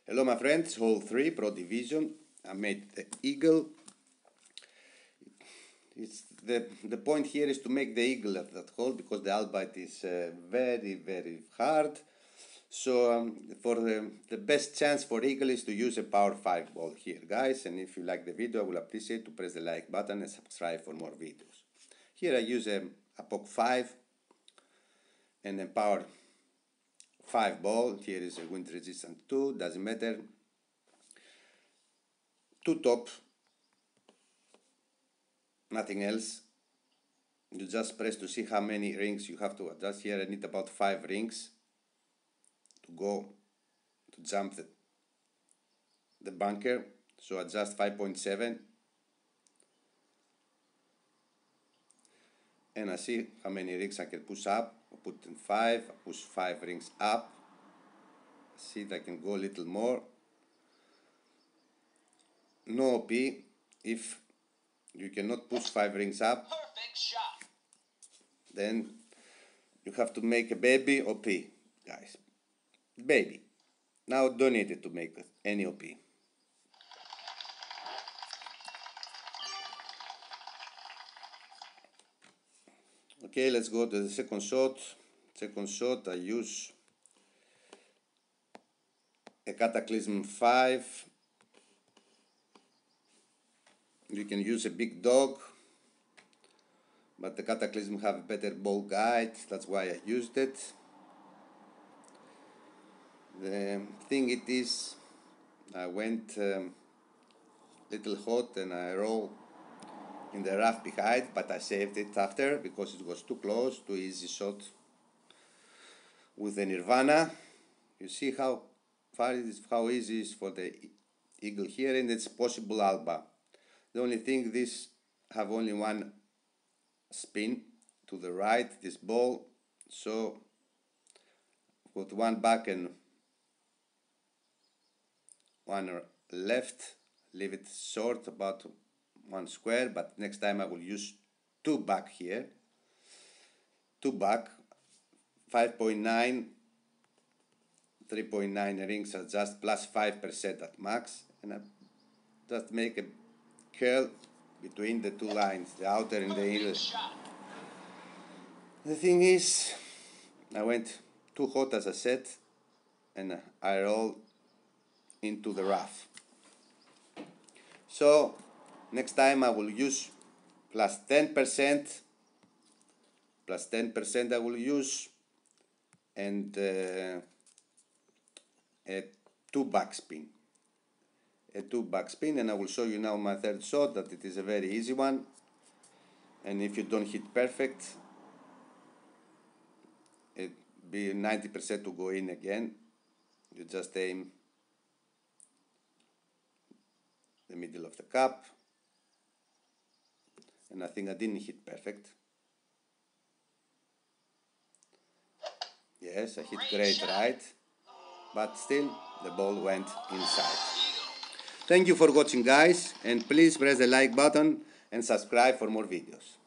Hello my friends, hole 3, Pro Division. I made the eagle. It's the point here is to make the eagle at that hole because the albite is very hard. So for the best chance for eagle is to use a power 5 ball here, guys. And if you like the video, I will appreciate to press the like button and subscribe for more videos. Here I use a POC 5 and a power 5 ball. Here is a wind resistant 2, doesn't matter. 2 top, nothing else. You just press to see how many rings you have to adjust. Here I need about 5 rings to jump the bunker. So adjust 5.7 and I see how many rings I can push up. I put in 5, I push 5 rings up. See that I can go a little more. No OP if you cannot push 5 rings up. Perfect shot. Then you have to make a baby OP, guys. Baby. Now don't need it to make any OP. Okay, let's go to the second shot. Second shot, I use a Cataclysm 5. You can use a big dog, but the Cataclysm have a better ball guide, that's why I used it. The thing it is, I went little hot and I roll in the rough behind, but I saved it after because it was too close, too easy shot with the Nirvana. You see how far it is, how easy it is for the eagle here, and it's possible alba. The only thing, this have only one spin to the right, this ball, so with one back and one left, leave it short about 1 square, but next time I will use 2 back here, 2 back, 5.9, 3.9 rings adjust plus 5% at max, and I just make a curl between the 2 lines, the outer and the inner. The thing is, I went too hot as I said, and I roll into the rough. So next time I will use plus 10%, I will use, and a 2 backspin. A 2 backspin, and I will show you now my third shot that it is a very easy one, and if you don't hit perfect, it be 90% to go in again. You just aim the middle of the cup, and I think I didn't hit perfect. Yes, I hit great right, but still the ball went inside. Thank you for watching, guys, and please press the like button and subscribe for more videos.